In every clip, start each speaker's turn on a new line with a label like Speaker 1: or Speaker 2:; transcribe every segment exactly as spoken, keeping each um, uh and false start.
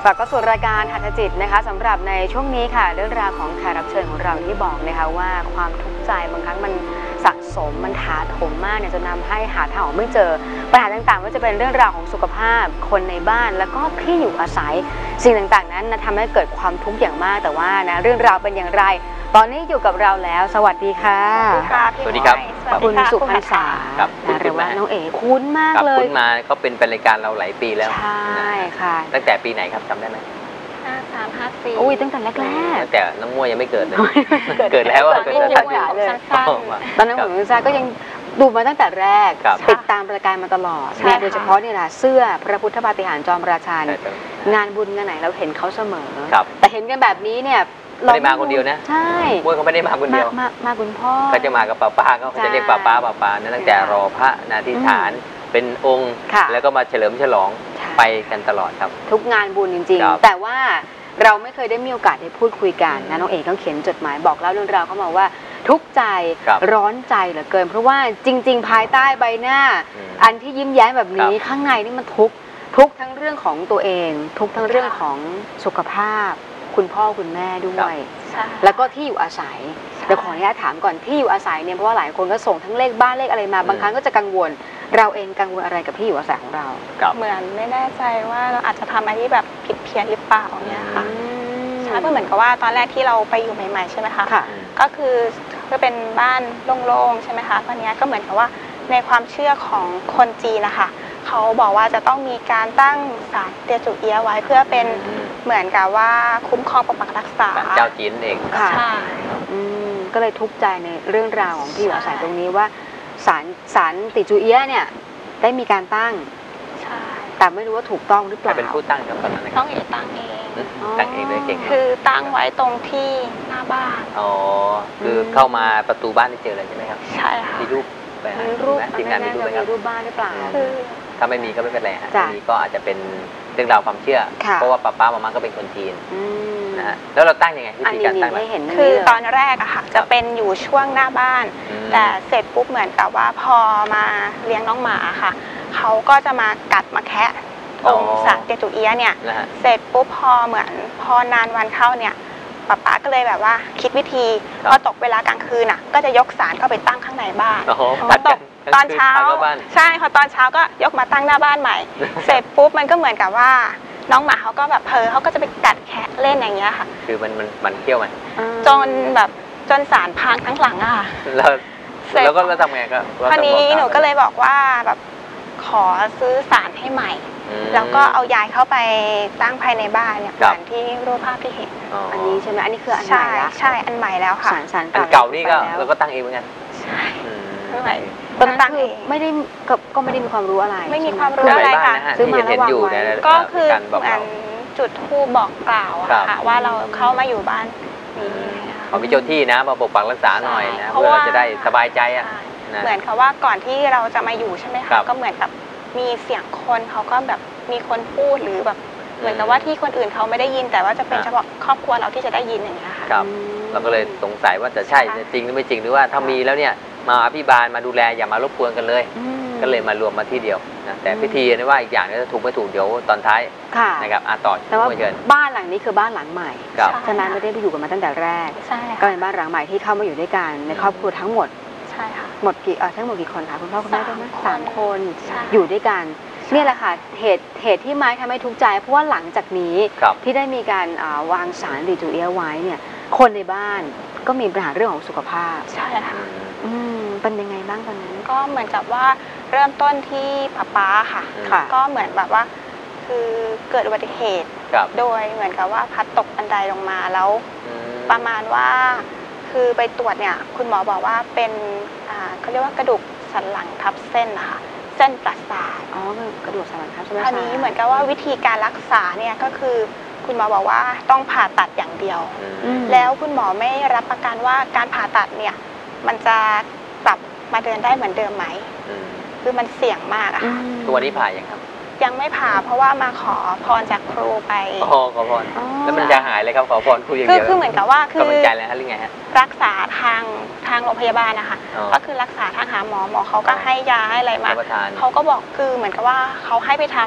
Speaker 1: ลับเข้าสู่รายการหัตถจิตนะคะสำหรับในช่วงนี้ค่ะเรื่องราวของแขกรับเชิญของเราที่บอกนะคะว่าความทุกข์ใจบางครั้งมันสะสมมันถาโถมมากเนี่ยจนนำให้หาทางออกไม่เจอปัญหาต่างๆว่าจะเป็นเรื่องราวของสุขภาพคนในบ้านแล้วก็ที่อยู่อาศัยสิ่งต่างๆนั้นนะทำให้เกิดความทุกข์อย่างมากแต่ว่านะเรื่องราวเป็นอย่างไรตอนนี้อยู่กับเราแล้วสวัสดีค่ะ
Speaker 2: สวัสดีครับ
Speaker 1: คุณสุพรรษาหรือว่าน้องเอ๋คุ้นมากเลย
Speaker 2: คุ้นมาเขาเป็นรายการเราหลายปีแล้ว
Speaker 1: ใช่ค่ะ
Speaker 2: ตั้งแต่ปีไหนครับจำได้ไหม
Speaker 3: ห้าสามห้าสี่
Speaker 1: อุ้ยตั้งแต่แรกๆ
Speaker 2: ตั้งแต่น้องมั่วยังไม่เกิดเลยเกิดแล้ว
Speaker 1: เกิดแล้วเลยตอนนั้นผมซาก็ยังดูมาตั้งแต่แรกติดตามรายการมาตลอดเนี่ยโดยเฉพาะเนี่ยนะเสื้อพระพุทธปาฏิหาริย์จอมราชันงานบุญงานไหนเราเห็นเขาเสมอแต่เห็นกันแบบนี้เนี่ย
Speaker 2: ไม่ได้มาคนเดียวนะ
Speaker 1: ใช่
Speaker 2: มั่วเขาไม่ได้มาคนเดียว
Speaker 1: มามาคุณพ่อ
Speaker 2: เขาจะมากับป้าป้าเขาจะเรียกป้าป้าป้าป้าตั้งแต่รอพระนาทิฐานเป็นองค์แล้วก็มาเฉลิมฉลองไปกันตลอดครับ
Speaker 1: ทุกงานบุญจริงๆแต่ว่าเราไม่เคยได้มีโอกาสได้พูดคุยกันนะน้องเอกเขาเขียนจดหมายบอกเล่าเรื่องราวเข้ามาว่าทุกข์ใจร้อนใจเหลือเกินเพราะว่าจริงๆภายใต้ใบหน้าอันที่ยิ้มแย้มแบบนี้ข้างในนี่มันทุกข์ทุกทั้งเรื่องของตัวเองทุกทั้งเรื่องของสุขภาพคุณพ่อคุณแม่ด้วยแล้วก็ที่อยู่อาศัยเดี๋ยวขออนุญาตถามก่อนที่อยู่อาศัยเนี่ยเพราะว่าหลายคนก็ส่งทั้งเลขบ้านเลขอะไรมาบางครั้งก็จะกังวลเราเองกังวลอะไรกับที่อยู่อาศัยของเรา
Speaker 3: เหมือนไม่แน่ใจว่าเราอาจจะทำอะไรที่แบบผิดเพี้ยนหรือเปล่าเนี่ยค่ะใช่ก็เหมือนกับว่าตอนแรกที่เราไปอยู่ใหม่ๆใช่ไหมคะก็คือก็เป็นบ้านโล่งๆใช่ไหมคะตอนนี้ก็เหมือนกับว่าในความเชื่อของคนจีนนะคะเขาบอกว่าจะต้องมีการตั้งศาลเตียจุเอียะไว้เพื่อเป็นเหมือนกับว่าคุ้มครองปกปักรักษา
Speaker 2: เจ้าจีนเอง
Speaker 1: ค่ะก็เลยทุกข์ใจในเรื่องราวของที่อยู่อาศัยตรงนี้ว่าศาลศาลติจูเอียะเนี่ยได้มีการตั้งแต่ไม่รู้ว่าถูกต้องหรือเปล่า
Speaker 2: เป็นผู้ตั้งครับตอนนั้น
Speaker 3: ต้องเองตั้งเอง
Speaker 2: ตั้งเองเลยเก่ง
Speaker 3: คือตั้งไว้ตรงที่หน้าบ้าน
Speaker 2: อ๋อคือเข้ามาประตูบ้านที่เจอเลยใช่ไหมครับ
Speaker 3: ใช่ค่ะ
Speaker 2: มีรูปไปหา
Speaker 1: รูป
Speaker 2: ทีมงานมีรูปไหมครับ
Speaker 1: รูปบ้านหรือเปล่า
Speaker 2: ถ้าไม่มีก็ไม่เป็นไรฮะทีนี้ก็อาจจะเป็นเรื่องราวความเชื่อเพราะว่าป้าป้ามาม่าก็เป็นคนจีนนะฮะแล้วเราตั้งยังไงวิธีการตั้ง
Speaker 3: คือตอนแรกอะค่ะจะเป็นอยู่ช่วงหน้าบ้านแต่เสร็จปุ๊บเหมือนกับว่าพอมาเลี้ยงน้องหมาค่ะเขาก็จะมากัดมาแคะองค์ศาลเตียจุเอียะเนี่ยเสร็จปุ๊บพอเหมือนพอนานวันเข้าเนี่ยป้าป้าก็เลยแบบว่าคิดวิธีพอตกเวลากลางคืนอ่ะก็จะยกศาลเข้าไปตั้งข้างในบ้านพอตกตอนเช้าใช่พอตอนเช้าก็ยกมาตั้งหน้าบ้านใหม่เสร็จปุ๊บมันก็เหมือนกับว่าน้องหมาเขาก็แบบเพอเขาก็จะไปกัดแคะเล่นอย่างเงี้ยค่ะ
Speaker 2: คือมันมันมันเที่ยวไหม
Speaker 3: จนแบบจนศาลพังทั้งหลังอ่ะ
Speaker 2: แล้วแล้วก็แล้วทำไงก็
Speaker 3: คราวนี้หนูก็เลยบอกว่าแบบขอซื้อศาลให้ใหม่แล้วก็เอายายเข้าไปตั้งภายในบ้านเนี่ยเหมือนที่รูปภาพที่เห็น
Speaker 1: อันนี้ใช่ไหมอันนี้คืออันใหม่แล้ว
Speaker 3: ใช่อันใหม่แล้วค่ะ
Speaker 2: อันเก่านี่ก็เราก็ตั้งเองเหมือนกัน
Speaker 3: ใช่ใช่
Speaker 1: ตอนนั้นคือไม่ได้ก็ไม่ได้มีความรู้อะไร
Speaker 3: ไม่มีความรู้อะไรค่ะ
Speaker 2: ซื้อมาแล้ววางไว้
Speaker 3: ก็คืออันจุดธูปบอกกล่าวค่ะว่าเราเข้ามาอยู่บ้านนี้
Speaker 2: ขอมีเจ้าที่นะมาปกปักรักษาหน่อยนะเพื่อเราจะได้สบายใจอ่ะ
Speaker 3: เหมือนกับว่าก่อนที่เราจะมาอยู่ใช่ไหมคะก็เหมือนกับมีเสียงคนเขาก็แบบมีคนพูดหรือแบบเหมือนกับว่าที่คนอื่นเขาไม่ได้ยินแต่ว่าจะเป็นเฉพาะครอบครัวเราที่จะได้ยินอย่างเงี้ยค่ะ
Speaker 2: ครับเราก็เลยสงสัยว่าจะใช่จริงหรือไม่จริงหรือว่าถ้ามีแล้วเนี่ยมาอภิบาลมาดูแลอย่ามารบกวนกันเลยก็เลยมารวมมาที่เดียวนะแต่พิธีนี่ว่าอีกอย่างจะถูกไม่ถูกเดี๋ยวตอนท้ายนะครับอาต่อ
Speaker 1: แต่ว่าบ้านหลังนี้คือบ้านหลังใหม่ฉะนั้นไม่ได้ไปอยู่กันมาตั้งแต่แรกก็เป็นบ้านหลังใหม่ที่เข้ามาอยู่ด้วยกันในครอบครัวทั้งหมด
Speaker 3: ใช่ค่ะ
Speaker 1: หมดกี่เออทั้งหมดกี่คนคะคุณพ่อคุณแม่ด้วยไหมสามคนอยู่ด้วยกันนี่แหละค่ะเหตุเหตุที่ไม้ทำให้ทุกข์ใจเพราะว่าหลังจากนี้ที่ได้มีการวางศาลติจูเอียะไว้เนี่ยคนในบ้านก็มีปัญหาเรื่องของสุขภาพ
Speaker 3: ใช่ค่ะ
Speaker 1: อืมเป็นยังไงบ้างตอนนั้น
Speaker 3: ก็เหมือนกับว่าเริ่มต้นที่ป้าป้าค่ะก็เหมือนแบบว่าคือเกิดอุบัติเหตุโดยเหมือนกับว่าพัดตกบันไดลงมาแล้วประมาณว่าคือไปตรวจเนี่ยคุณหมอบอกว่าเป็นเขาเรียกว่ากระดูกสันหลังทับเส้นนะคะเส้นประสาท
Speaker 1: อ๋อกระดูกสันหลังทับใช่ไหม
Speaker 3: อันนี้เหมือนกับว่าวิธีการรักษาเนี่ยก็คือคุณหมอบอกว่าต้องผ่าตัดอย่างเดียวแล้วคุณหมอไม่รับประกันว่าการผ่าตัดเนี่ยมันจะกลับมาเดินได้เหมือนเดิมไหมคือมันเสี่ยงมากอะค่ะ
Speaker 2: ตัวนี้ผ่ายังครับ
Speaker 3: ยังไม่ผ่าเพราะว่ามาขอพรจากครูไป
Speaker 2: อ๋อขอพรแล้วมันจะหายเลยครับขอพรครูอย่างเดียว
Speaker 3: คือเหมือนกับว่าคื
Speaker 2: อกำลังใจเลยฮะหรือไงฮะ
Speaker 3: รักษาทางทางโรงพยาบาลนะคะก็คือรักษาทางหาหมอหมอเขาก็ให้ยาให้อะไรมาเขาก็บอกคือเหมือนกับว่าเขาให้ไปทำ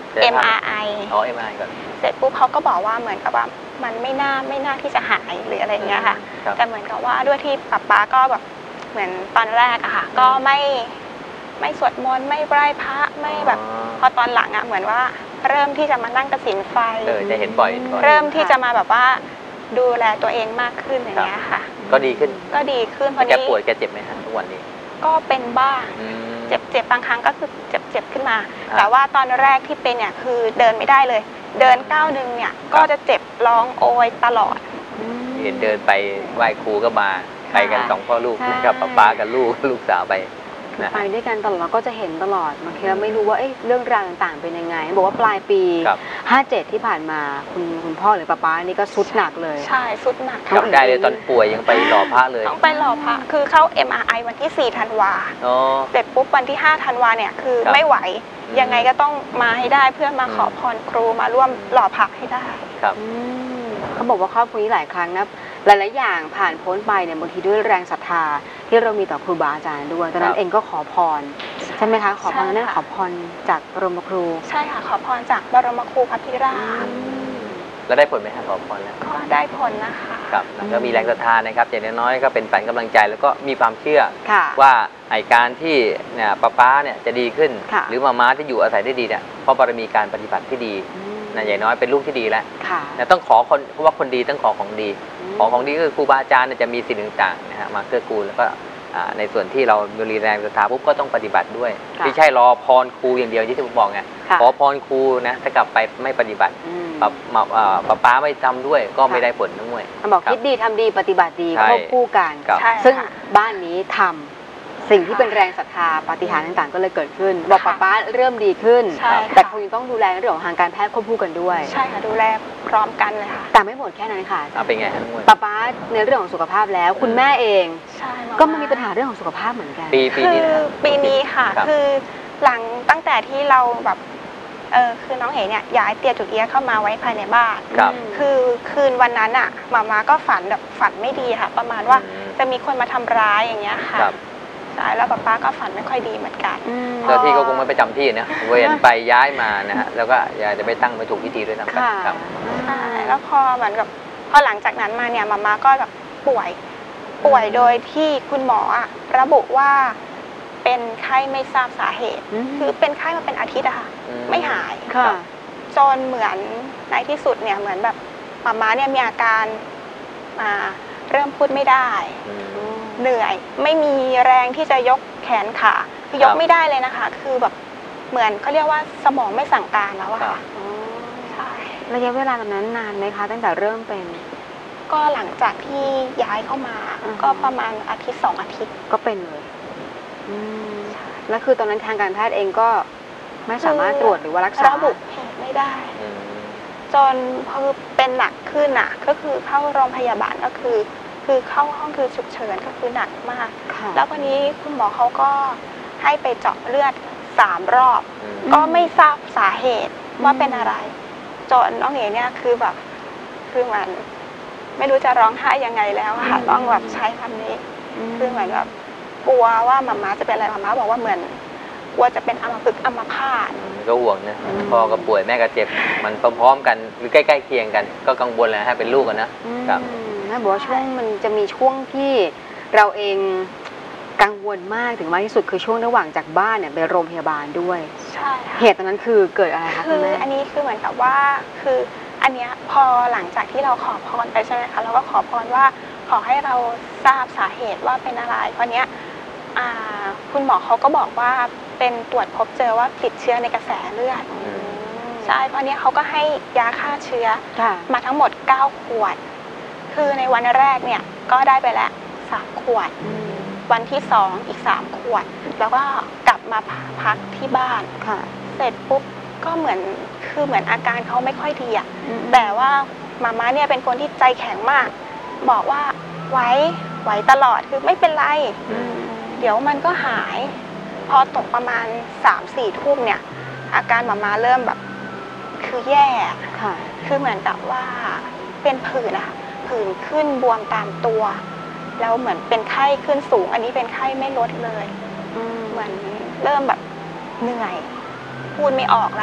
Speaker 3: เอ็ม อาร์ ไอ
Speaker 2: อ๋อ เอ็ม อาร์ ไอ ก่อน
Speaker 3: เสร็จปุ๊บเขาก็บอกว่าเหมือนกับว่ามันไม่น่าไม่น่าที่จะหายหรืออะไรเงี้ยค่ะแต่เหมือนกับว่าด้วยที่ป๊าป๊าก็แบบเหมือนตอนแรกอะค่ะก็ไม่ไม่สวดมนต์ไม่ไหว้พระไม่แบบพอตอนหลังอะเหมือนว่าเริ่มที่จะมานั่งกสิณไฟ
Speaker 2: เออจะเห็นบ่อย
Speaker 3: เริ่มที่จะมาแบบว่าดูแลตัวเองมากขึ้นอย่างเงี้ยค่ะ
Speaker 2: ก็ดีขึ้น
Speaker 3: ก็ดีขึ้นพอดี
Speaker 2: แกป่วยแกเจ็บไหมฮะทุกวันนี้
Speaker 3: ก็เป็นบ้างเจ็บเจ็บบางครั้งก็คือเจ็บเจ็บขึ้นมาแต่ว่าตอนแรกที่เป็นเนี่ยคือเดินไม่ได้เลยเดินก้าวหนึ่งเนี่ยก็จะเจ็บร้องโอยตลอด
Speaker 2: เห็นเดินไปไหว้ครูก็มาไปกันสองพ่อลูกกับป้าป้ากับลูกลูกสาวไป
Speaker 1: ไปด้วยกันตลอดเราก็จะเห็นตลอดบางทีเราไม่รู้ว่าเรื่องราวต่างๆเป็นยังไงบอกว่าปลายปีห้าเจ็ดที่ผ่านมาคุณคุณพ่อหรือป้าป้านี่ก็สุดหนักเลย
Speaker 3: ใช่สุดหนัก
Speaker 2: จำได้เลยตอนป่วยยังไปหล่อพระเลย
Speaker 3: ต้องไปหล่อพระคือเข้า เอ็ม อาร์ ไอ วันที่สี่ธันวาเสร็จปุ๊บวันที่ห้าธันวาเนี่ยคือไม่ไหวยังไงก็ต้องมาให้ได้เพื่อมาขอพรครูมาร่วมหล่อพระให้ได้
Speaker 2: ครับ
Speaker 1: เขาบอกว่าครอบครัวนี้หลายครั้งนะหลายๆอย่างผ่านพ้นไปเนี่ยบางทีด้วยแรงศรัทธาที่เรามีต่อครูบาอาจารย์ด้วยตอนนั้นเองก็ขอพรใช่ไหมคะขอพรนั่นขอพรจากบรมครู
Speaker 3: ใช่ค่ะขอพรจากบรมครูพระพิราบ
Speaker 2: แล้วได้ผลไหมคะขอพรแล้ว
Speaker 3: ก็ได้ผลนะคะ
Speaker 2: ครับก็มีแรงศรัทธานะครับอย่างน้อยก็เป็นฝันกำลังใจแล้วก็มีความเชื่อว่าไอ้การที่เนี่ยป้าป้าเนี่ยจะดีขึ้นหรือมาม้าที่อยู่อาศัยได้ดีเนี่ยเพราะบารมีการปฏิบัติที่ดีนะอย่างน้อยเป็นลูกที่ดีแล้วนะต้องขอคนเพราะว่าคนดีต้องขอของดีขอของดีก็คือครูบาอาจารย์จะมีสิ่งต่างๆนะฮะมาเกื้อกูลแล้วก็ในส่วนที่เรามีแรงศรัทธาปุ๊บก็ต้องปฏิบัติด้วยไม่ใช่รอพรครูอย่างเดียวที่ที่ผมบอกไงขอพรครูนะถ้ากลับไปไม่ปฏิบัติป้าป้าไม่ทำด้วยก็ไม่ได้ผลทั้งหมด
Speaker 1: บอกคิดดีทำดีปฏิบัติดีควบคู่กันซึ่งบ้านนี้ทำสิ่งที่เป็นแรงศรัทธาปาฏิหาริย์ต่างๆก็เลยเกิดขึ้นบอกป้าป้าเริ่มดีขึ้นแต่คงยังต้องดูแลเรื่องของทางการแพทย์ควบคู่กันด้วย
Speaker 3: ใช่ค่ะดูแลพร้อมกันเลยค่ะ
Speaker 1: แต่ไม่หมดแค่นั้นค่ะ
Speaker 2: เป็นไงทั้งหมด
Speaker 1: ป้าป้าในเรื่องของสุขภาพแล้วคุณแม่เองก็มันมีปัญหาเรื่องของสุขภาพเหมือนกัน
Speaker 2: ปีปีนี้
Speaker 3: ปีนี้ค่ะคือหลังตั้งแต่ที่เราแบบเออคือน้องเอ๋เนี่ยย้ายเตียจุกเอี้ยเข้ามาไว้ภายในบ้านคือคืนวันนั้นอ่ะมาม่าก็ฝันแบบฝันไม่ดีค่ะประมาณว่าจะมีคนมาทำร้ายอย่างเงี้ยค่ะใช่แล้วป้าป้าก็ฝันไม่ค่อยดีเหมือนกัน
Speaker 2: เจ้าที่ก็คงไม่ไปจำที่นะเวียนไปย้ายมานะฮะแล้วก็อยากจะไปตั้งไปถูกพิธีด้วยนะครับ
Speaker 3: ใช่แล้วพอเหมือนกับพอหลังจากนั้นมาเนี่ยมาม่าก็แบบป่วยป่วยโดยที่คุณหมอระบุว่าเป็นไข้ไม่ทราบสาเหตุคือเป็นไข้มาเป็นอาทิตย์อะค่ะไม่หายจนเหมือนในที่สุดเนี่ยเหมือนแบบมาม่าเนี่ยมีอาการมาเริ่มพูดไม่ได้เหนื่อยไม่มีแรงที่จะยกแขนขาคือยกไม่ได้เลยนะคะคือแบบเหมือนเขาเรียกว่าสมองไม่สั่งการแล้วอะค่ะ
Speaker 1: ใช่ระยะเวลาตอนนั้นนานไหมคะตั้งแต่เริ่มเป็น
Speaker 3: ก็หลังจากที่ย้ายเข้ามาก็ประมาณอาทิตย์สองอาทิตย์
Speaker 1: ก็เป็นเลยแล้วคือตอนนั้นทางการแพทย์เองก็ไม่สามารถตรวจหรือว่ารักษา
Speaker 3: ระบุเหตุไม่ได้จนพอเป็นหนักขึ้นอะก็คือเข้าโรงพยาบาลก็คือคือเข้าห้องคือฉุกเฉินก็คือหนักมากแล้ววันนี้คุณหมอเขาก็ให้ไปเจาะเลือดสามรอบก็ไม่ทราบสาเหตุว่าเป็นอะไรจนน้องเอ๋เนี่ยคือแบบคือเหมือนไม่รู้จะร้องไห้ยังไงแล้วค่ะต้องแบบใช้คำนี้คือเหมือนแบบกลัวว่ามาม่าจะเป็นอะไรมาม่าบอกว่าเหมือนกลัวจะเป็นอัมพฤกษ์อัมพาต
Speaker 2: ก็ห่วงนะพ่อก็ป่วยแม่ก็เจ็บมันพร้อมๆกันหรือใกล้ๆเคียงกันก็กังวลแหละให้เป็นลูกกันนะครับ
Speaker 1: แม่บอกว่าช่วงมันจะมีช่วงที่เราเองกังวลมากถึงมากที่สุดคือช่วงระหว่างจากบ้านเนี่ยไปโรงพยาบาลด้วย
Speaker 3: ใช่
Speaker 1: เหตุตอนนั้นคือเกิดอะไรคะ
Speaker 3: คืออันนี้คือเหมือนกับว่าคืออันเนี้ยพอหลังจากที่เราขอพรไปใช่ไหมคะเราก็ขอพรว่าขอให้เราทราบสาเหตุว่าเป็นอะไรเพราะเนี้ยคุณหมอเขาก็บอกว่าเป็นตรวจพบเจอว่าติดเชื้อในกระแสเลือดใช่เพราะเนี้ยเขาก็ให้ยาฆ่าเชื้อมาทั้งหมดเก้าขวดคือในวันแรกเนี่ยก็ได้ไปแล้วสามขวดวันที่สองอีกสามขวดแล้วก็กลับมาพักที่บ้านเสร็จปุ๊บก็เหมือนคือเหมือนอาการเขาไม่ค่อยดีอ่ะแต่ว่ามาม่าเนี่ยเป็นคนที่ใจแข็งมากบอกว่าไหวไหวตลอดคือไม่เป็นไรเดี๋ยวมันก็หายพอตกประมาณสามสี่ทุ่มเนี่ยอาการมาม่าเริ่มแบบคือแย่คือเหมือนกับว่าเป็นผื่นอะผื่นขึ้นบวมตามตัวแล้วเหมือนเป็นไข้ขึ้นสูงอันนี้เป็นไข้ไม่ลดเลยเหมือนเริ่มแบบเหนื่อยพูดไม่ออกละ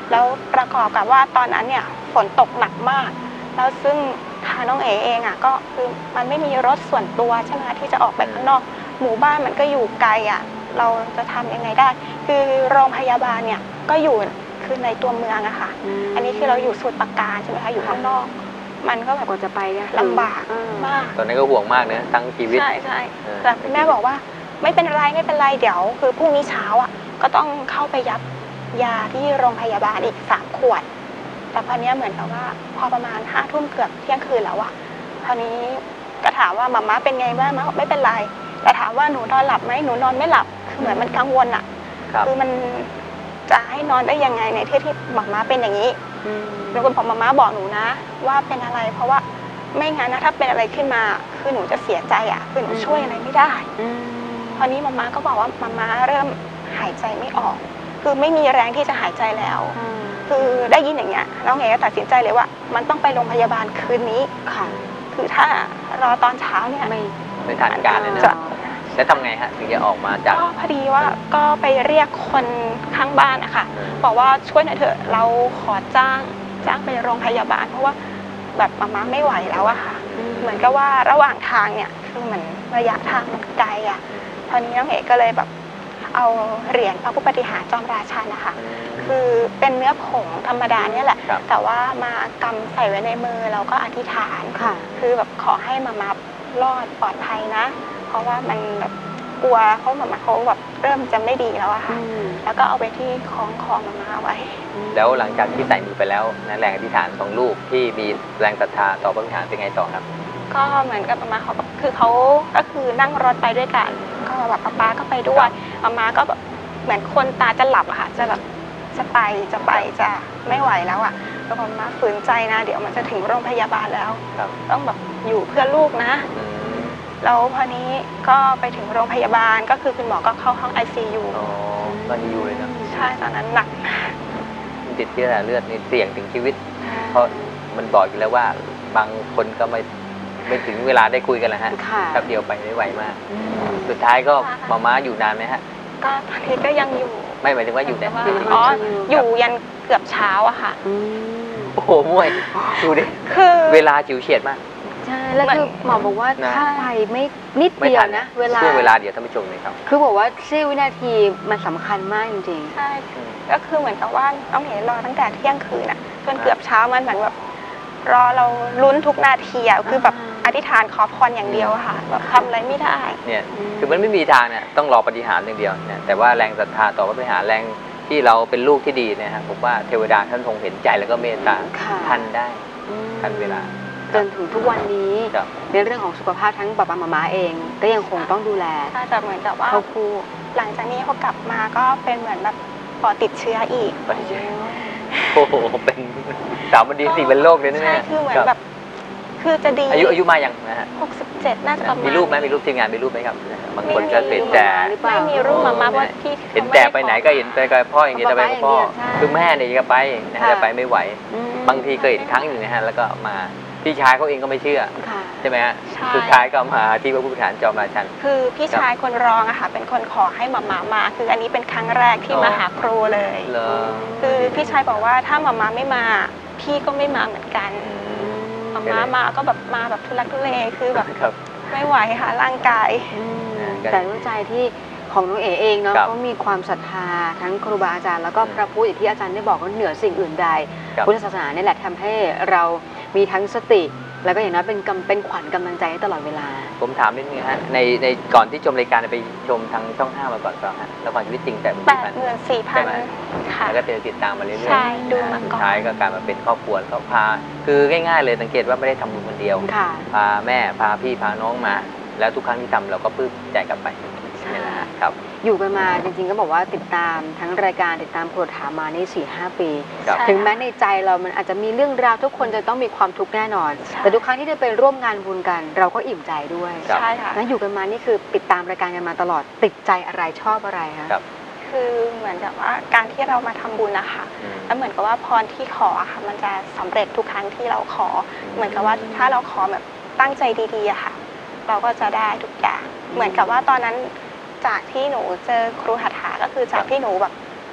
Speaker 3: แล้วประกอบกับว่าตอนนั้นเนี่ยฝนตกหนักมากแล้วซึ่งทางน้องเอ๋เองอ่ะก็คือมันไม่มีรถส่วนตัวใช่ไหมที่จะออกไปข้างนอกหมู่บ้านมันก็อยู่ไกลอ่ะเราจะทำยังไงได้คือโรงพยาบาลเนี่ยก็อยู่คือในตัวเมืองอะค่ะอันนี้คือเราอยู่สุดปราการใช่ไหมคะอยู่ข้างนอกมันก็แบบ
Speaker 1: กว่าจะไปเนี่ย
Speaker 3: ลำบากมาก
Speaker 2: ตอนนั้นก็ห่วงมากนะทั้งชีวิต
Speaker 3: ใช่ใช่แต่คุณแม่บอกว่าไม่เป็นไรไม่เป็นไรเดี๋ยวคือพรุ่งนี้เช้าอ่ะก็ต้องเข้าไปยัดยาที่โรงพยาบาลอีกสามขวดแต่พอนี้เหมือนกับว่าพอประมาณห้าทุ่มเกือบเที่ยงคืนแล้วอะคราวนี้ก็ถามว่ามาม่าเป็นไงบ้างมาไม่เป็นไรแต่ถามว่าหนูนอนหลับไหมหนูนอนไม่หลับคือเหมือนมันกังวลอะคือมันจะให้นอนได้ยังไงในที่ที่มาม่าเป็นอย่างนี้แล้วคุณพ่อมาม่าบอกหนูนะว่าเป็นอะไรเพราะว่าไม่งั้นนะถ้าเป็นอะไรขึ้นมาคือหนูจะเสียใจอะคือหนูช่วยอะไรไม่ได้คราวนี้มาม่าก็บอกว่ามาม่าเริ่มหายใจไม่ออกคือไม่มีแรงที่จะหายใจแล้วคือได้ยินอย่างเงี้ยน้องเอ๋ก็ตัดสินใจเลยว่ามันต้องไปโรงพยาบาลคืนนี้ค่ะคือถ้ารอตอนเช้าเนี่ย
Speaker 2: ไม่ไม่ทันการเลยนะแล้วทำไงฮะถึงจะออกมาจาก
Speaker 3: พอดีว่าก็ไปเรียกคนข้างบ้านอะค่ะบอกว่าช่วยหน่อยเถอะเราขอจ้างจ้างไปโรงพยาบาลเพราะว่าแบบมาม่าไม่ไหวแล้วอะค่ะเหมือนกับว่าระหว่างทางเนี่ยคือเหมือนระยะทางมันไกลอะตอนนี้น้องเอ๋ก็เลยแบบเอาเหรียญพระผู้ปฏิหารจอมราชันนะคะคือเป็นเนื้อผงธรรมดาเนี่ยแหละแต่ว่ามากำใส่ไว้ในมือแล้วก็อธิษฐานคือแบบขอให้มามารอดปลอดภัยนะเพราะว่ามันแบบกลัวเขามามาเขาแบบเริ่มจะไม่ดีแล้วอะค่ะแล้วก็เอาไปที่คล้องคอมามาไว้
Speaker 2: แล้วหลังจากที่ใส่มือไปแล้วนะแรงอธิษฐานของลูกที่มีแรงศรัทธาต่อพระวิหารเป็นไงต่อครับ
Speaker 3: ก็เหมือนกับมามาเขาคือเขาก็คือนั่งรถไปด้วยกันก็แบบป๊าป๊าก็ไปด้วยมามาก็แบบเหมือนคนตาจะหลับอะค่ะจะแบบจะไปจะไปจะไม่ไหวแล้วอะแล้วมามาฝืนใจนะเดี๋ยวมันจะถึงโรงพยาบาลแล้วต้องแบบอยู่เพื่อลูกนะแล้วพอนี้ก็ไปถึงโรงพยาบาลก็คือคุณหมอก็เข้าห้อง ไอ ซี ยู
Speaker 2: อ๋อก็ดีอยู่เลยนะ
Speaker 3: ใช่ตอนนั้นหนัก
Speaker 2: ติดเชื้อเลือดนี่เสี่ยงถึงชีวิตเพราะมันบอกอยู่แล้วว่าบางคนก็ไม่ไม่ถึงเวลาได้คุยกันแล้วฮะแป๊บเดียวไปไม่ไหวมากสุดท้ายก็มาม่าอยู่นานไหมฮะ
Speaker 3: ก็ตอนนี้ก็ยังอยู่
Speaker 2: ไม่หมายถึงว่าอยู่แต่
Speaker 3: อ๋ออยู่ยันเกือบเช้าอะค่ะ
Speaker 2: โอ้โหมวยดูดิคือเวลาจิ๋วเฉียดมาก
Speaker 1: ใช่แล้วคือหมอบอกว่าถ้าไปไม่นิดเดียวนะเวลา
Speaker 2: ช่วงเวลาเดียวท่านผู้ชมเลยครับ
Speaker 1: คือบอกว่าเสี้ยววินาทีมันสำคัญมากจริง
Speaker 3: ๆใช่ก็คือเหมือนกับว่าต้องเห็นรอตั้งแต่เที่ยงคืนอะจนเกือบเช้ามันเหมือนแบบรอเราลุ้นทุกนาทีอะคือแบบอธิษฐานขอพรอย่างเดียวค่ะแบบทำอะไรไม่ได้
Speaker 2: เนี่ยคือมันไม่มีทางเนี่ยต้องรอปฏิหารอย่างเดียวเนี่ยแต่ว่าแรงศรัทธาต่อพระปฏิหารแรงที่เราเป็นลูกที่ดีเนี่ยครับผมว่าเทวดาท่านทรงเห็นใจแล้วก็เมตตาทันได้ทันเวลา
Speaker 1: จนถึงทุกวันนี้ในเรื่องของสุขภาพทั้งป๊าป๊าม่าม่าเองก็ยังคงต้องดูแล
Speaker 3: แต่เหมือนกับว่าเขาคู่หลังจากนี้เขากลับมาก็เป็นเหมือนแบบปอดติดเชื้ออีก
Speaker 2: โอ้โหเป็นสามวันดีสี่เป็นโรคเลยนะเนี่ย
Speaker 3: คือเหมือนแบบคือจะดี
Speaker 2: อายุอายุมาอย่างนะฮะ
Speaker 3: หกสิบเจ็ดน่าจะประมาณ
Speaker 2: มีรูปไหมมีรูปทีมงานมีรูปไหมครับบางคนก็เป็นแต่
Speaker 3: ไม่มีรูปมามาว่าที่
Speaker 2: เห็นแต่ไปไหนก็เห็นไปกับพ่ออย่างเงี้ยจะไปกับพ่อคือแม่เนี่ยก็ไปนะจะไปไม่ไหวบางทีก็เห็นครั้งหนึ่งนะฮะแล้วก็มาพี่ชายเขาเองก็ไม่เชื่อใช่ไหมฮะสุดท้ายก็มาที่พระพุทธฐานจอมราชัน
Speaker 3: คือพี่ชายคนรองอะค่ะเป็นคนขอให้หม่าม่ามาคืออันนี้เป็นครั้งแรกที่มาหาครูเลยคือพี่ชายบอกว่าถ้าหม่าม่าไม่มาพี่ก็ไม่มาเหมือนกันหม่าม่ามาก็แบบมาแบบทุลักทุเลคือแบบไม่ไหวค่ะร่างกาย
Speaker 1: แต่ด้วยใจที่ของน้องเอ๋เองเนาะก็มีความศรัทธาทั้งครูบาอาจารย์แล้วก็พระพุทธอย่างที่อาจารย์ได้บอกว่าเหนือสิ่งอื่นใดพุทธศาสนาเนี่ยแหละทำให้เรามีทั้งสติแล้วก็อย่างน้อยเป็นกำเป็นขวัญกำลังใจตลอดเวลา
Speaker 2: ผมถามนิดนึงฮะในในก่อนที่ชมรายการไปชมทางช่องห้ามาก่อนก่อนฮะแล้วก่อนชีวิตจริงแต่
Speaker 3: แปดหมื่นสี่พัน
Speaker 2: ค่ะแล้วก็เจอติดตามมาเรื่อยๆ
Speaker 3: ใช่ดูมา
Speaker 2: ก่อนสุดท้ายก็กลายมาเป็นครอบครัวก็พาคือง่ายๆเลยสังเกตว่าไม่ได้ทำบุญคนเดียวพาแม่พาพี่พาน้องมาแล้วทุกครั้งที่ทำเราก็ปลื้มใจกลับไปนี่แหละครับ
Speaker 1: อยู่กันมาจริงๆก็บอกว่าติดตามทั้งรายการติดตามโปรดถามมานี่สี่ห้าปีถึงแม้ในใจเรามันอาจจะมีเรื่องราวทุกคนจะต้องมีความทุกข์แน่นอนแต่ทุกครั้งที่ได้ไปร่วมงานบุญกันเราก็อิ่มใจด้วย
Speaker 3: ใช่ค่ะ
Speaker 1: แล้วอยู่กันมานี่คือติดตามรายการกันมาตลอดติดใจอะไรชอบอะไรคะ
Speaker 3: คือเหมือนกับว่าการที่เรามาทำบุญนะคะแล้วเหมือนกับว่าพรที่ขอค่ะมันจะสำเร็จทุกครั้งที่เราขอเหมือนกับว่าถ้าเราขอแบบตั้งใจดีๆอะค่ะเราก็จะได้ทุกอย่างเหมือนกับว่าตอนนั้นจากที่หนูเจอครูหัตถาก็คือจากที่หนูแบบ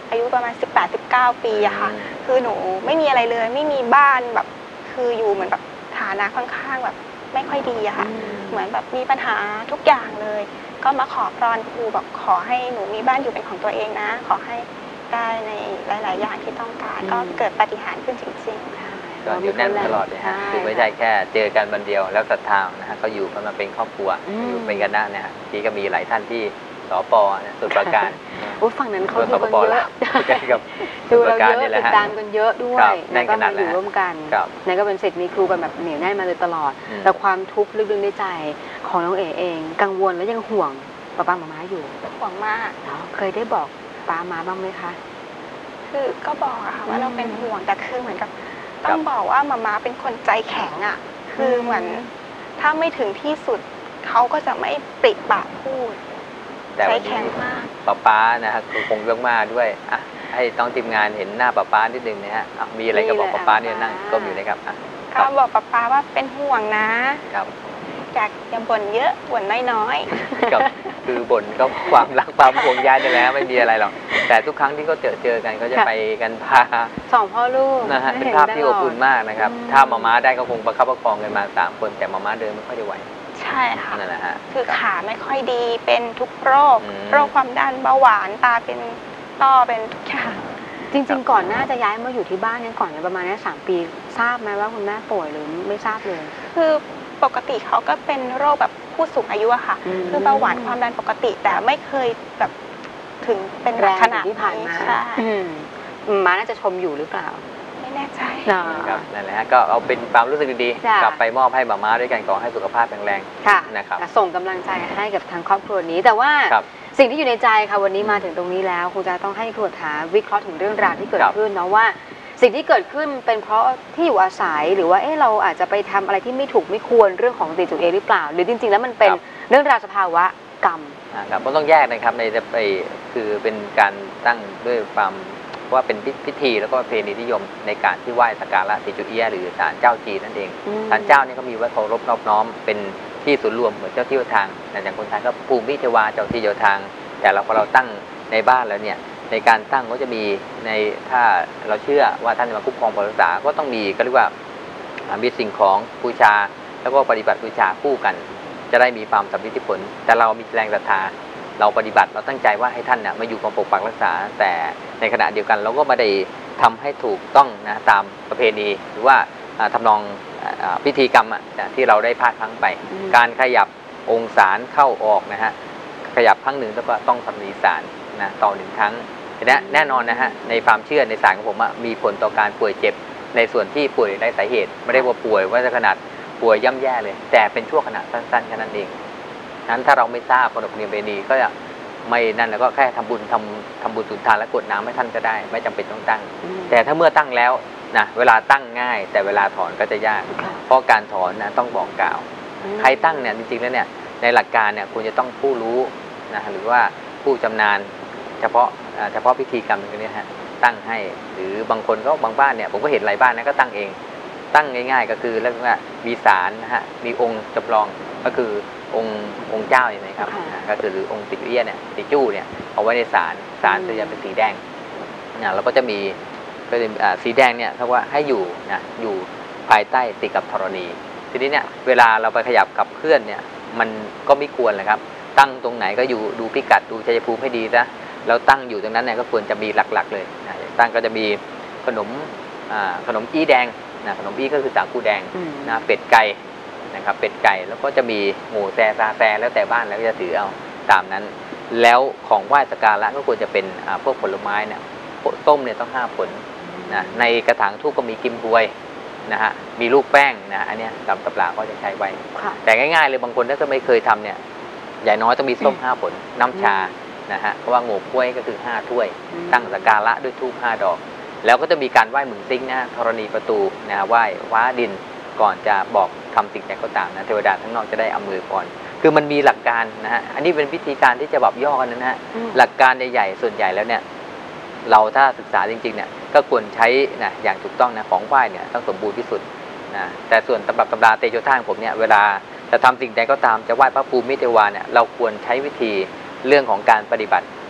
Speaker 3: อายุประมาณสิบแปด สิบเก้าปีอะค่ะคือหนูไม่มีอะไรเลยไม่มีบ้านแบบคืออยู่เหมือนแบบฐานะค่อนข้างแบบไม่ค่อยดีอะค่ะเหมือนแบบมีปัญหาทุกอย่างเลยก็มาขอพรครูบอกขอให้หนูมีบ้านอยู่เป็นของตัวเองนะขอให้ได้ในหลาย ๆ อย่างที่ต้องการก็เกิดปาฏิหาริย์ขึ้นจริงๆค่ะ
Speaker 2: ก็อยู่แน่นตลอดเลยฮะคือไม่ใช่แค่เจอกันวันเดียวแล้วศรัทธานะฮะก็อยู่กันมาเป็นครอบครัวอยู่เป็นกันนะเนี่ยที่ก็มีหลายท่านที่สปนะสุดประการ
Speaker 1: โอ้ฝั่งนั้นเขาดูกันเยอะดูเราเยอะติดตามกันเยอะด้วยแล้วก็มาอยู่ร่วมกันนั่นก็เป็นศิษย์มีครูกันแบบเหนียวแน่นมาเลยตลอดแต่ความทุกข์ลึกๆในใจของน้องเอ๋เองกังวลและยังห่วงป้าป้ามาม่าอยู่
Speaker 3: ห่วงมาก
Speaker 1: เคยได้บอกป้ามาบ้างไหมคะ
Speaker 3: คือก็บอกอะค่ะว่าเราเป็นห่วงแต่คือเหมือนกับต้องบอกว่ามาม่าเป็นคนใจแข็งอะคือเหมือนถ้าไม่ถึงที่สุดเขาก็จะไม่ปริปากพูดใจแข็งมาก
Speaker 2: ป้าป้านะครับคงเรื่องมากด้วยอ่ะให้ต้องทีมงานเห็นหน้าป้าป้านิดนึงนะฮะมีอะไรก็บอกป้าป้าเนี่ยนั่งก็อยู่นะครับ
Speaker 3: ก็บอกป้าป้าว่าเป็นห่วงนะครับอยากจะบ่นเยอะบ่นน้อย
Speaker 2: ๆกับคือบ่นก็ความรักความห่วงใยนี่แหละไม่มีอะไรหรอกแต่ทุกครั้งที่เขาเจอเจอกันก็จะไปกันพา
Speaker 1: สองพ่อลูก
Speaker 2: นะฮะเป็นภาพที่อบอุ่นมากนะครับถ้ามาม่าได้ก็คงประคับประคองกันมาสามคนแต่มาม่าเดินไม่ค่อยได้ไหว
Speaker 3: ใช่ค่ะ
Speaker 2: นั่นแหละฮะ
Speaker 3: คือขาไม่ค่อยดีเป็นทุกโรคโรคความดันเบาหวานตาเป็นต้อเป็นทุกอย่าง
Speaker 1: จริงๆก่อนหน้าจะย้ายมาอยู่ที่บ้านเนี่ยก่อนประมาณนี้สามปีทราบไหมว่าคุณแม่ป่วยหรือไม่ทราบเลย
Speaker 3: คือปกติเขาก็เป็นโรคแบบผู้สูงอายุอะค่ะคือเบาหวานความดันปกติแต่ไม่เคยแบบถึงเป็น
Speaker 1: ขนาดที่ผ่านมาใช่มาน่าจะชมอยู่หรือเปล่า
Speaker 3: ไม่แน่ใจ
Speaker 2: ครับนั่นแหละฮะก็เอาเป็นความรู้สึกดีๆกลับไปมอบให้มาม่าด้วยกันขอให้สุขภาพแข็งแรงนะครับ
Speaker 1: ส่งกำลังใจให้กับทางครอบครัวนี้แต่ว่าสิ่งที่อยู่ในใจค่ะวันนี้มาถึงตรงนี้แล้วครูจะต้องให้ครูถาวิเคราะห์ถึงเรื่องราวที่เกิดขึ้นเนาะว่าสิ่งที่เกิดขึ้นเป็นเพราะที่อยู่อาศัยหรือว่าเอ๊ะเราอาจจะไปทำอะไรที่ไม่ถูกไม่ควรเรื่องของติดจุกเอหรือเปล่าหรือจริงๆแล้วมันเป็นเรื่องราวสภาวะกรรม
Speaker 2: ครับก็ต้องแยกนะครับในจะไปคือเป็นการตั้งด้วยความว่าเป็นพิธีแล้วก็ประเพณีนิยมในการที่ไหว้สักการะติจุเอียหรือศาลเจ้าจีนนั่นเองศาลเจ้านี่เขามีไว้เคารพนอบน้อมเป็นที่ศูนย์รวมเหมือนเจ้าที่เจ้าทางอย่างคนไทยก็ภูมิเทวาเจ้าที่เจ้าทางแต่เราพอเราตั้งในบ้านแล้วเนี่ยในการตั้งก็จะมีในถ้าเราเชื่อว่าท่านจะมาคุ้มครองปกปักรักษาก็ต้องมีก็เรียกว่ามีสิ่งของบูชาแล้วก็ปฏิบัติบูชาคู่กันจะได้มีความสำเร็จผลแต่เรามีแรงศรัทธาเราปฏิบัติเราตั้งใจว่าให้ท่านเนี่ยมาอยู่กองปกปักรักษาแต่ในขณะเดียวกันเราก็ไม่ได้ทำให้ถูกต้องนะตามประเพณีหรือว่าทำนองพิธีกรรมที่เราได้พลาดพลั้งไปการขยับองศาเข้าออกนะฮะขยับครั้งหนึ่งแล้วก็ต้องทำนิสานนะต่อหนึ่งครั้งและแน่นอนนะฮะในความเชื่อในศาสตร์ของผมมีผลต่อการป่วยเจ็บในส่วนที่ป่วยได้สาเหตุไม่ได้ว่าป่วยว่าจะขนาดป่วยย่ำแย่เลยแต่เป็นช่วงขณะสั้นๆแค่นั้นเองนั้นถ้าเราไม่ทราบขนบธรรมเนียมประเพณีก็จะไม่นั่นแล้วก็แค่ทำบุญทำทำบุญสุนทานและกรวดน้ำให้ท่านก็ได้ไม่จำเป็นต้องตั้งแต่ถ้าเมื่อตั้งแล้วนะเวลาตั้งง่ายแต่เวลาถอนก็จะยากเพราะการถอนนะต้องบอกกล่าวใครตั้งเนี่ยจริงๆแล้วเนี่ยในหลักการเนี่ยคุณจะต้องผู้รู้นะหรือว่าผู้ชำนาญเฉพาะเฉพาะพิธีกรรมตรงนี้ฮะตั้งให้หรือบางคนก็บางบ้านเนี่ยผมก็เห็นหลายบ้านนะก็ตั้งเองตั้งง่ายๆก็คือเรียกว่ามีศาลนะฮะมีองค์จำลองก็คือองค์องค์เจ้าอย่างนี้ครับก็คือหรือองค์ติจุเอี้ยเนี่ยติจู้เนี่ยเอาไว้ในศาลศาลจะเป็นสีแดงนะแล้วก็จะมีก็จะสีแดงเนี่ยเขาว่าให้อยู่นะอยู่ภายใต้ติดกับธรณีทีนี้เนี่ยเวลาเราไปขยับกับเคลื่อนเนี่ยมันก็ไม่ควรเลยครับตั้งตรงไหนก็อยู่ดูพิกัดดูชัยภูมิให้ดีนะแล้วตั้งอยู่ตรงนั้นเนี่ยก็ควรจะมีหลักๆเลยนะตั้งก็จะมีขนมขนมอี้แดงนะขนมอี้ก็คือสาคูแดงนะเป็ดไก่นะครับเป็ดไก่แล้วก็จะมีหมูแซ่ซาแซ่แล้วแต่บ้านแล้วก็จะถือเอาตามนั้นแล้วของไหว้สักการะก็ควรจะเป็นพวกผลไม้เนี่ยส้มเนี่ยต้องห้าผลนะในกระถางทูบก็มีกิมฮวยนะฮะมีลูกแป้งนะอันนี้ตำตำราก็จะใช้ไว้แต่ง่ายๆเลยบางคนถ้าไม่เคยทำเนี่ยอย่างน้อยต้องมีส้มห้าผลน้ำชานะฮะเพราะว่าโง่กล้วยก็คือห้าถ้วยตั้งสักการะด้วยธูปห้าดอกแล้วก็จะมีการไหว้หมึงซิงนะธรณีประตูนะไหว้ว้าดินก่อนจะบอกทำสิ่งใดก็ตามนะเทวดาทั้งนอกจะได้อำนวยพรคือมันมีหลักการนะฮะอันนี้เป็นวิธีการที่จะแบบย่อกันนะฮะหลักการใหญ่ๆส่วนใหญ่แล้วเนี่ยเราถ้าศึกษาจริงๆเนี่ยก็ควรใช้นะอย่างถูกต้องนะของไหว้เนี่ยต้องสมบูรณ์ที่สุดนะแต่ส่วนตำรับตำราเตโชท่านผมเนี่ยเวลาจะทำสิ่งใดก็ตามจะไหว้พระภูมิเทวาเนี่ยเราควรใช้วิธีเรื่องของการปฏิบัตินะ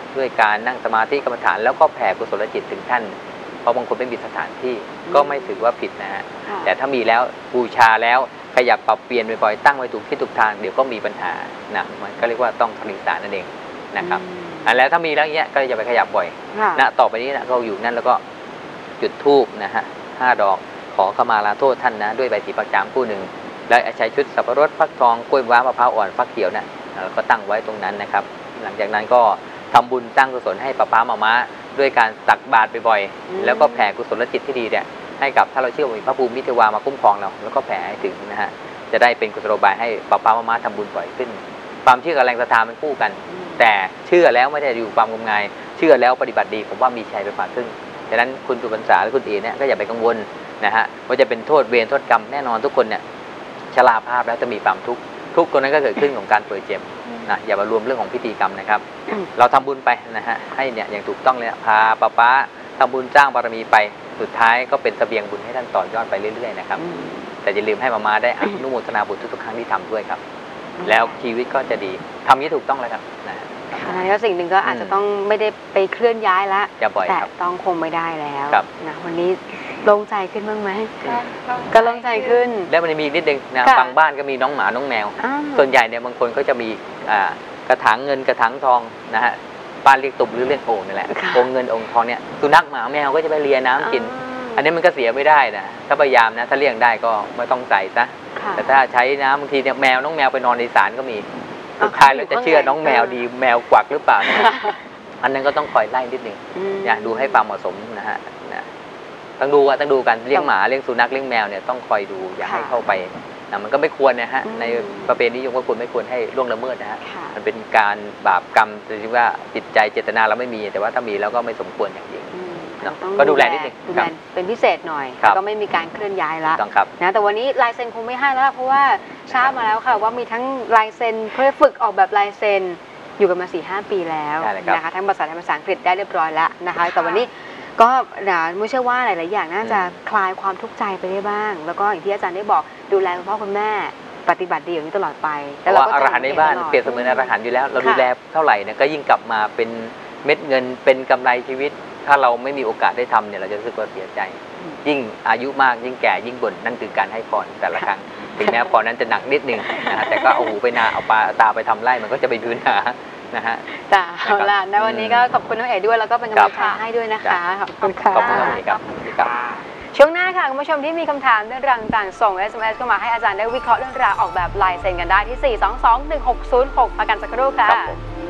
Speaker 2: ด้วยการนั่งสมาธิกรรมฐานแล้วก็แผ่กุศลจิตถึงท่านเพราะบางคนไม่มีสถานที่ก็ไม่ถือว่าผิดนะฮะแต่ถ้ามีแล้วบูชาแล้วขยับปรับเปลี่ยนบ่อยๆตั้งไว้ถูกที่ถูกทางเดี๋ยวก็มีปัญหานะมันก็เรียกว่าต้องคณิสานั่นเองนะครับอันแล้วถ้ามีแล้วเนี้ยก็จะไปขยับบ่อยนะต่อไปนี้นะเราอยู่นั่นแล้วก็จุดธูปนะฮะห้าดอกขอขมาลาโทษท่านนะด้วยใบสีปักจามคู่หนึ่งแล้วใช้ชุดสับปะรดฟักทองกล้วยว้ามะพร้าวอ่อนฟักเขียวนะแล้วก็ตั้งไว้ตรงนั้นนะครับหลังจากนั้นก็ทำบุญสร้างกุศลให้ป้าป้ามาม่าด้วยการตักบาตรบ่อยๆแล้วก็แผ่กุศลจิตที่ดีเนี่ยให้กับถ้าเราเชื่อว่ามีพระภูมิเทวามาคุ้มครองเราแล้วก็แผ่ให้ถึงนะฮะจะได้เป็นกุศโลบายให้ป้าป้ามาม่าทำบุญบ่อยขึ้นความเชื่อกับแรงศรัทธามันคู่กันแต่เชื่อแล้วไม่ได้อยู่ความงมงายเชื่อแล้วปฏิบัติดีผมว่ามีชัยไปกว่าครึ่งดังนั้นคุณสุพรรษาและคุณเอเนี่ยก็อย่าไปกังวลนะฮะว่าจะเป็นโทษเวรโทษกรรมแน่นอนทุกคนเนี่ยชราภาพแล้วจะมีความทุกข์ทุกคนนั้นก็เกิดขึ้นของการป่วยเจ็บนะอย่ามารวมเรื่องของพิธีกรรมนะครับเราทำบุญไปนะฮะให้เนี่ยอย่างถูกต้องเลยพาป้าป้าทำบุญจ้างบารมีไปสุดท้ายก็เป็นเสบียงบุญให้ท่านต่อยอดไปเรื่อยๆนะครับแต่อย่าลืมให้มาม่าได้อนุโมทนาบุญทุกๆครั้งที่ทำด้วยครับแล้วชีวิตก็จะดีทำนี้ถูกต้องเลยครับนะ
Speaker 1: อันนี้ก็สิ่งหนึ่งก็อาจจะต้องไม่ได้ไปเคลื่อนย้ายละแต่ต้องคงไม่ได้แล้วนะวันนี้โล่งใจขึ้นบ้างไหมก็โล่งใจขึ้น
Speaker 2: แล้วมันมีนิดนึงนะบางบ้านก็มีน้องหมาน้องแมวส่วนใหญ่เนี่ยบางคนก็จะมีกระถางเงินกระถางทองนะฮะบ้านเรียกตุ่มหรือเรียกโอ่งนี่แหละองเงินองทองเนี่ยสุนัขหมาแมวก็จะไปเลียน้ำกินอันนี้มันก็เสียไม่ได้นะถ้าพยายามนะถ้าเลี้ยงได้ก็ไม่ต้องใส่ซะแต่ถ้าใช้น้ำบางทีเนี่ยแมวน้องแมวไปนอนในศาลก็มีสุดท้ายเราจะเชื่อน้องแมวดีแมวกวักหรือเปล่านะอันนั้นก็ต้องคอยไล่นิดนึงอยากดูให้ความเหมาะสมนะฮะนะต้องดูว่าต้องดูกันเลี้ยงหมาเลี้ยงสุนัขเลี้ยงแมวเนี่ยต้องคอยดูอย่าให้เข้าไปนะมันก็ไม่ควรนะฮะในประเพณีนิยมก็ควรไม่ควรให้ล่วงละเมิดนะฮะมันเป็นการบาปกรรมจริงๆว่าจิตใจเจตนาเราไม่มีแต่ว่าถ้ามีแล้วก็ไม่สมควรอย่างยิ่งก็ดูแลนิดนึง
Speaker 1: ดูแลเป็นพิเศษหน่อยก็ไม่มีการเคลื่อนย้ายละนะแต่วันนี้ลายเซ็นคงไม่ให้แล้วเพราะว่าทราบมาแล้วค่ะว่ามีทั้งลายเซ็นเพื่อฝึกออกแบบลายเซ็นอยู่กันมา สี่ห้า ปีแล้วนะคะทั้งภาษาไทยภาษาอังกฤษได้เรียบร้อยแล้วนะคะแต่วันนี้ก็นะไม่เชื่อว่าหลายๆอย่างน่าจะคลายความทุกข์ใจไปได้บ้างแล้วก็อย่างที่อาจารย์ได้บอกดูแลคุณพ่อคุณแม่ปฏิบัติดีอย่างนี้ตลอดไป
Speaker 2: แล้วเราก็อรหันต์ในบ้านเปรียบเสมือนอรหันต์อยู่แล้วเราดูแลเท่าไหร่เนี่ยก็ยิ่งกลับมาเป็นเม็ดเงินเป็นกำไรชีวิตถ้าเราไม่มีโอกาสได้ทำเนี่ยเราจะรู้สึกว่าเสียใจยิ่งอายุมากยิ่งแก่ยิ่งบ่นนั่นคือการให้พรแต่ละครั้งถึงแม้พรนั้นจะหนักนิดนึงนะแต่ก็เอาหูไปนาเอาปลาตาไปทำไร่มันก็จะไปพื้นหานะฮะ
Speaker 1: จ้าเอาล่ะในวันนี้ก็ขอบคุณน้องเอ๋ด้วยแล้วก็เป็นกำลังใจให้ด้วยนะคะขอบคุณค่ะ
Speaker 2: ขอบคุณครับ
Speaker 1: ช่วงหน้าค่ะคุณผู้ชมที่มีคำถามเรื่องราวต่างๆส่ง เอส เอ็ม เอส เข้ามาให้อาจารย์ได้วิเคราะห์เรื่องราวออกแบบลายเซ็นกันได้ที่สี่ สอง สอง หนึ่ง หก ศูนย์ หกประกันสักครู่ค่ะ